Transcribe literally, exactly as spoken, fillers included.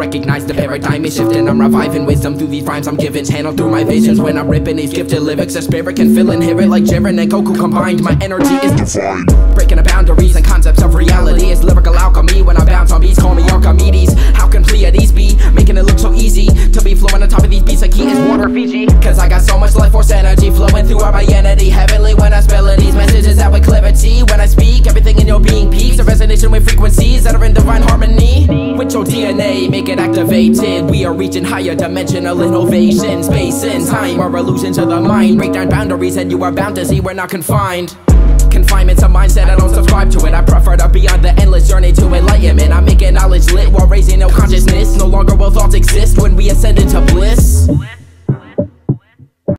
recognize the paradigm is shifting. I'm reviving wisdom through these rhymes I'm giving. Channeled through my visions when I'm ripping these gifted lyrics. A spirit can feel and hear it like Jiren and Goku combined. My energy is defined, breaking the boundaries and concepts of reality. It's lyrical alchemy when I bounce on beats. Call me Archimedes. How can Pleiades be making it look so easy to be flowing on top of these beats? Like key is water Fiji. Cause I got so much life force energy flowing throughout my entity. Heavenly when I spell these messages out with clarity. When I speak, everything in your being peaks. A resonation with frequencies that are in divine harmony. With your D N A, make it activated. We are reaching higher dimensional innovation. Space and time are illusions of the mind. Break down boundaries and you are bound to see we're not confined. Confinement's a mindset, I don't subscribe to it. I prefer to be on the endless journey to enlightenment. I'm making knowledge lit while raising no consciousness. No longer will thoughts exist when we ascend into bliss.